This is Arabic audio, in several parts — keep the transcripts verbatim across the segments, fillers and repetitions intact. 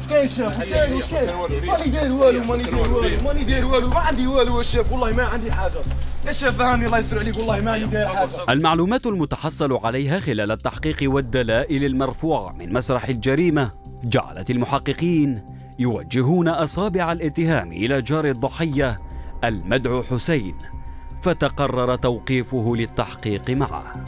واش كاين شاف؟ واش كاين واش كاين؟ ماني داير والو ماني داير والو ماني داير والو ما عندي والو الشاف والله ما عندي حاجه يا شاف فهمني الله يستر عليك والله ماني داير حاجه. المعلومات المتحصل عليها خلال التحقيق والدلائل المرفوعة من مسرح الجريمة جعلت المحققين يوجهون أصابع الاتهام إلى جار الضحية المدعو حسين، فتقرر توقيفه للتحقيق معه.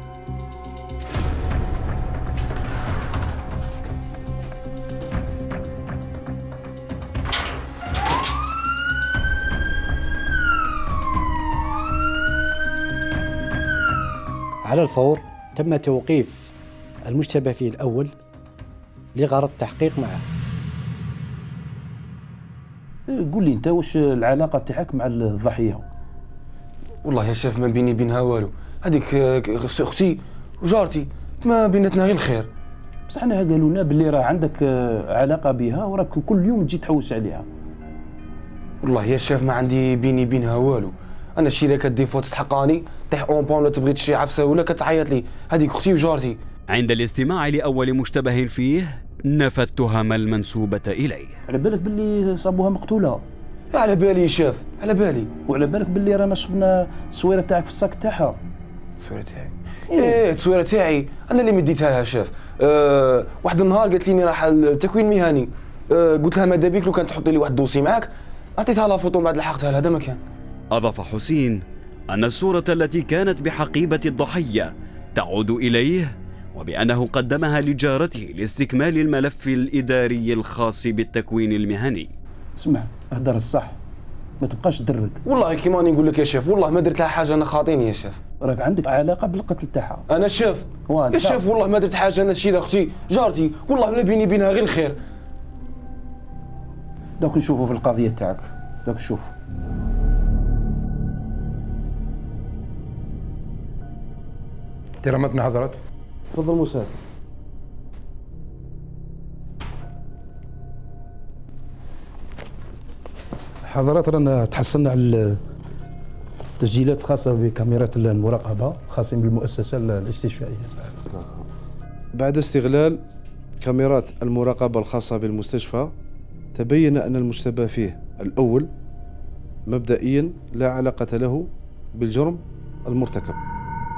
على الفور تم توقيف المشتبه فيه الأول لغرض التحقيق معه. قول لي انت واش العلاقه تاعك مع الضحيه؟ والله يا شاف ما بيني بينها والو، هذيك اختي وجارتي ما بيناتنا غير الخير. بصح حنا قالوا لنا باللي راه عندك علاقه بها وراك كل يوم تجي تحوس عليها. والله يا شاف ما عندي بيني بينها والو، انا الشركه ديفو تسحقاني طيح اون ولا تبغي تشري عفسه ولا كتعيط لي، هذيك اختي وجارتي. عند الاستماع لأول مشتبه فيه نفى التهم المنسوبة إليه. على بالك باللي صابوها مقتولة؟ على بالي يا شاف على بالي. وعلى بالك باللي رانا شفنا التصويره تاعك في الصاك تاعها؟ التصويره تاعي؟ ايه التصويره تاعي انا اللي مديتها لها شاف. أه واحد النهار قالت لي راح التكوين المهني، أه قلت لها ماذا بيك لو كان تحطي لي واحد الدوسي معاك، عطيتها لها فوطو بعد لحقتها لها هذا ما كان. أضاف حسين أن الصورة التي كانت بحقيبة الضحية تعود إليه، وبأنه قدمها لجارته لاستكمال الملف الإداري الخاص بالتكوين المهني. اسمع اهدر الصح، ما تبقاش تدرك. والله كيما راني نقول لك يا شيف، والله ما درت لها حاجه، انا خاطيني يا شيف. راك عندك علاقه بالقتل تاعها. انا شيف يا شيف والله ما درت حاجه، انا شيرة اختي جارتي والله ما بيني بينها غير الخير. دوك نشوفوا في القضيه تاعك، دوك نشوف. احتراماتنا حضرات. تفضل مساعد. حضرات رانا تحصلنا على التسجيلات الخاصة بكاميرات المراقبة خاصين بالمؤسسة الاستشفائية. بعد استغلال كاميرات المراقبة الخاصة بالمستشفى تبين أن المشتبه فيه الأول مبدئيا لا علاقة له بالجرم المرتكب.